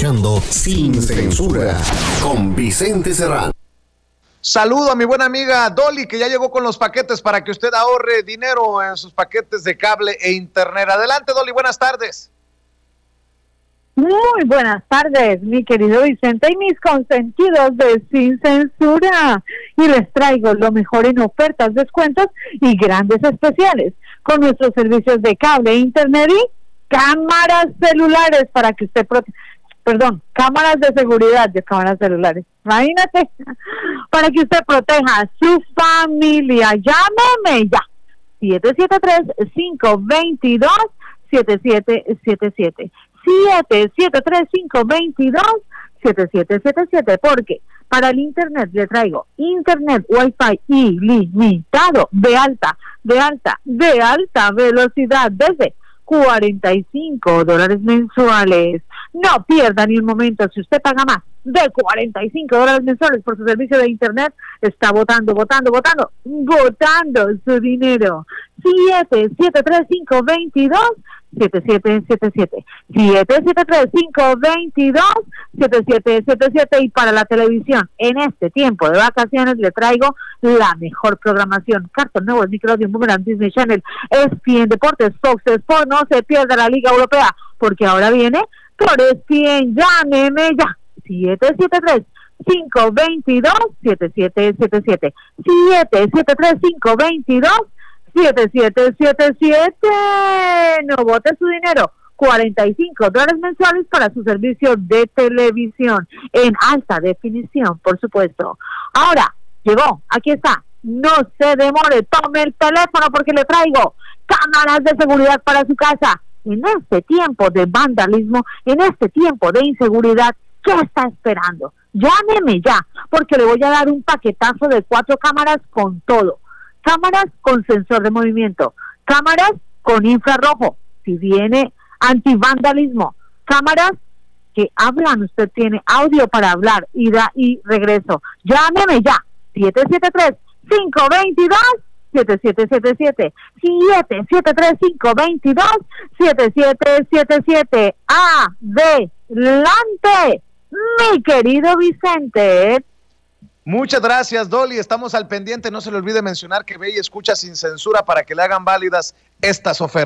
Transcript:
escuchando Sin Censura con Vicente Serrano. Saludo a mi buena amiga Dolly, que ya llegó con los paquetes para que usted ahorre dinero en sus paquetes de cable e internet. Adelante, Dolly, buenas tardes. Muy buenas tardes, mi querido Vicente y mis consentidos de Sin Censura. Y les traigo lo mejor en ofertas, descuentos y grandes especiales con nuestros servicios de cable e internet y cámaras celulares para que usted cámaras de seguridad de cámaras celulares. Imagínate, para que usted proteja a su familia. Llámeme ya. 773-522-7777. 773-522-7777. Porque para el internet le traigo internet Wi-Fi ilimitado de alta velocidad desde $45 mensuales. No pierda ni un momento. Si usted paga más de $45 mensuales por su servicio de internet, está botando su dinero. 773-522-7777. 773-522-7777. Y para la televisión, en este tiempo de vacaciones, le traigo la mejor programación. Cartoon Network, Nickelodeon, Boomerang, Disney Channel, ESPN Deportes, Fox Sports. No se pierda la Liga Europea, porque ahora viene por ESPN. Llámeme ya. 773-522-7777. 773-522-7777. No bote su dinero. $45 mensuales para su servicio de televisión en alta definición, por supuesto. Ahora, llegó, aquí está. No se demore, tome el teléfono porque le traigo cámaras de seguridad para su casa. En este tiempo de vandalismo, en este tiempo de inseguridad, ¿qué está esperando? Llámeme ya, porque le voy a dar un paquetazo de 4 cámaras con todo. Cámaras con sensor de movimiento, cámaras con infrarrojo, si viene antivandalismo, cámaras que hablan, usted tiene audio para hablar, ida y regreso. Llámeme ya, 773-522-7777. 773-522-7777. Adelante, mi querido Vicente. Muchas gracias, Dolly. Estamos al pendiente. No se le olvide mencionar que ve y escucha Sin Censura para que le hagan válidas estas ofertas.